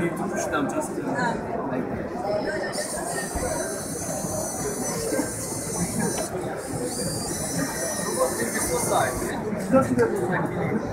need to push them just like that. This was like